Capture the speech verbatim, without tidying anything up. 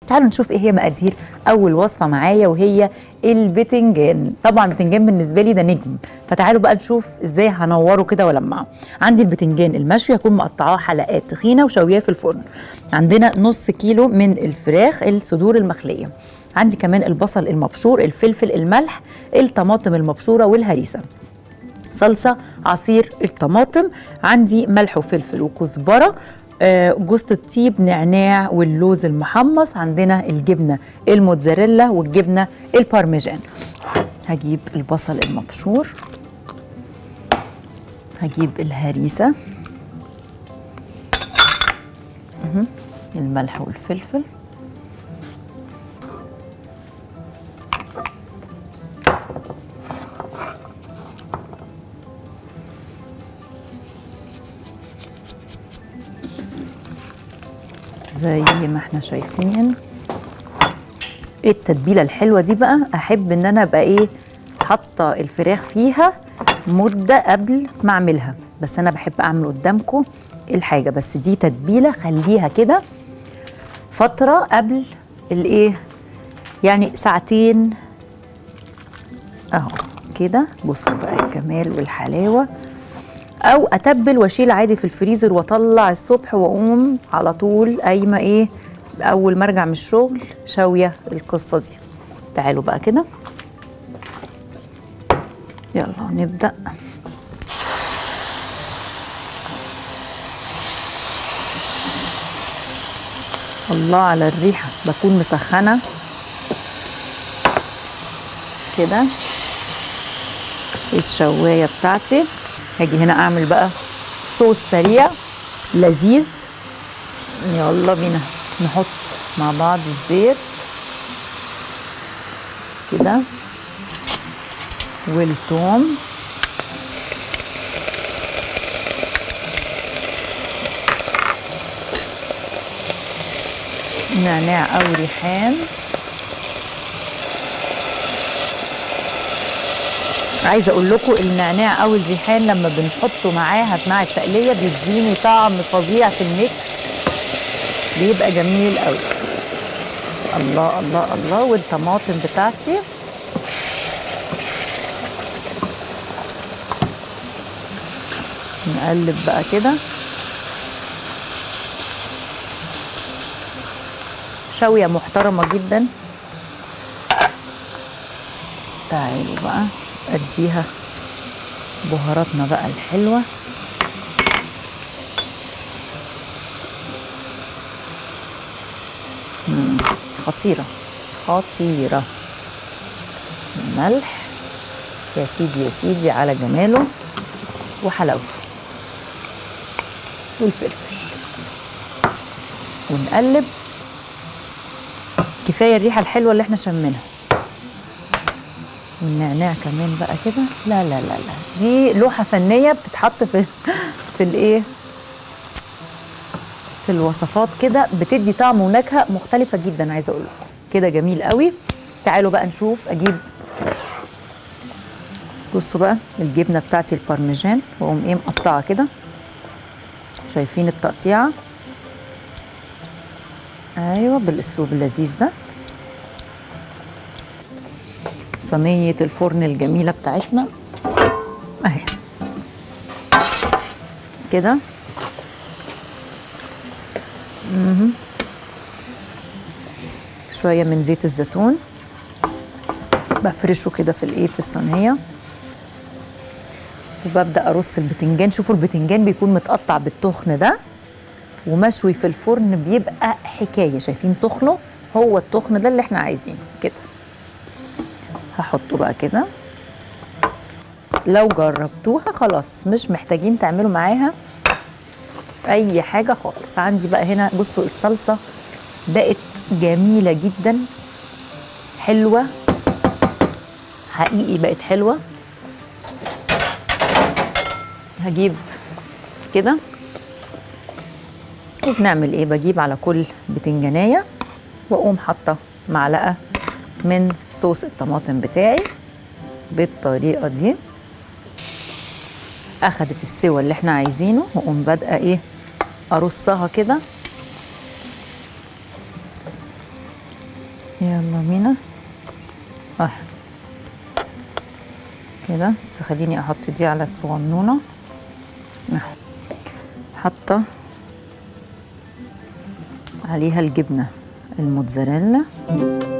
تعالوا نشوف ايه هي مقادير اول وصفه معايا، وهي البتنجان. طبعا البتنجان بالنسبه لي ده نجم، فتعالوا بقى نشوف ازاي هنوره كده ولمعه. عندي البتنجان المشوي هكون مقطعاه حلقات تخينه وشويه في الفرن. عندنا نص كيلو من الفراخ الصدور المخليه. عندي كمان البصل المبشور، الفلفل، الملح، الطماطم المبشوره والهريسه، صلصه، عصير الطماطم، عندي ملح وفلفل وكزبره، آه، جوز الطيب، نعناع، واللوز المحمص. عندنا الجبنه الموتزاريلا والجبنه البارميجان. هجيب البصل المبشور، هجيب الهريسه، الملح والفلفل، زي ما احنا شايفين. التتبيله الحلوه دي بقى احب ان انا ابقى ايه حاطه الفراخ فيها مده قبل ما اعملها، بس انا بحب اعمل قدامكم الحاجه. بس دي تتبيله خليها كده فتره قبل الايه، يعني ساعتين اهو كده. بصوا بقى الجمال والحلاوه. او اتبل واشيل عادي في الفريزر واطلع الصبح واقوم على طول قايمه ايه اول ما ارجع من الشغل شاويه القصه دي. تعالوا بقى كده يلا نبدا. الله على الريحه، بكون مسخنه كده الشوايه بتاعتي. هاجي هنا اعمل بقى صوص سريع لذيذ. يلا بينا نحط مع بعض الزيت كده والثوم، نعناع او ريحان. عايزه اقول لكم النعناع او الريحان لما بنحطه معاها مع التقليه بيديني طعم فظيع في الميكس، بيبقى جميل قوي. الله الله الله. والطماطم بتاعتي نقلب بقى كده. شويه محترمه جدا. تعالوا بقى اديها بهاراتنا بقى الحلوه. مم. خطيره خطيره. الملح يا سيدي يا سيدي على جماله وحلاوته، والفلفل، ونقلب. كفايه الريحه الحلوه اللي احنا شمينها، والنعناع كمان بقى كده. لا لا لا لا، دي لوحه فنيه بتتحط في في الايه في الوصفات كده، بتدي طعم ونكهه مختلفه جدا. عايزه اقول لكم كده جميل قوي. تعالوا بقى نشوف. اجيب بصوا بقى الجبنه بتاعتي البارميجان، واقوم ايه مقطعه كده. شايفين التقطيعه؟ ايوه بالاسلوب اللذيذ ده. صينيه الفرن الجميله بتاعتنا اهي كده. مهم. شويه من زيت الزيتون بفرشه كده في الايه في الصينيه، وببدا ارص البتنجان. شوفوا البتنجان بيكون متقطع بالتخن ده ومشوي في الفرن، بيبقى حكايه. شايفين تخنه؟ هو التخن ده اللي احنا عايزينه كده. هحطه بقى كده. لو جربتوها خلاص مش محتاجين تعملوا معاها اي حاجه خالص. عندي بقى هنا بصوا الصلصه بقت جميله جدا، حلوه حقيقي، بقت حلوه. هجيب كده وبنعمل ايه، بجيب على كل بتنجانيه واقوم حاطه معلقه من صوص الطماطم بتاعي بالطريقه دي. اخدت السوى اللي احنا عايزينه، واقوم بادئه ايه ارصها كده يلا بينا اه كده. بس خليني احط دي على الصغنونه. حاطه عليها الجبنه الموتزاريلا.